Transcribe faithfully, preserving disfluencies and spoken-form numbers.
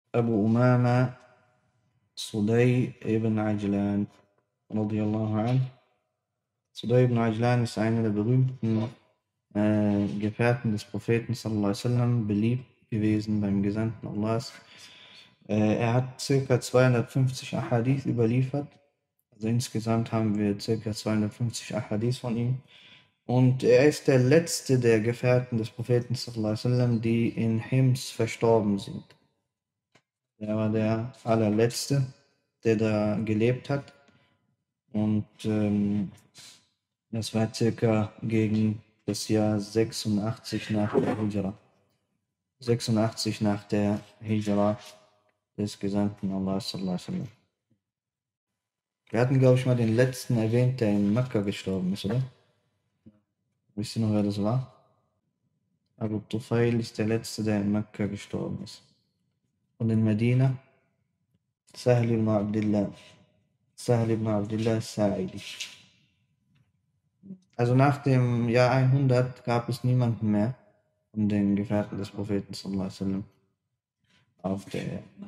Abu Umama Sudai ibn Ajlan, radiyallahu anh. Sudai ibn Ajlan ist einer der berühmten äh, Gefährten des Propheten, sallallahu alaihi wasallam, beliebt gewesen beim Gesandten Allahs. Äh, er hat ca. zweihundertfünfzig Ahadith überliefert. Also insgesamt haben wir ca. zweihundertfünfzig Ahadith von ihm. Und er ist der letzte der Gefährten des Propheten, sallallahu alaihi wasallam, die in Hims verstorben sind. Er war der allerletzte, der da gelebt hat. Und ähm, das war circa gegen das Jahr sechsundachtzig nach der Hijra. sechsundachtzig nach der Hijra des Gesandten Allah sallallahu alaihi wasallam. Wir hatten, glaube ich, mal den letzten erwähnt, der in Mekka gestorben ist, oder? Wisst ihr noch, wer das war? Abu Tufail ist der letzte, der in Mekka gestorben ist. Und in Medina? Sahl ibn Abdullah. Sahl ibn Abdullah Sa'idi. Also nach dem Jahr hundert gab es niemanden mehr von den Gefährten des Propheten sallallahu alaihi wasallam auf der Erde.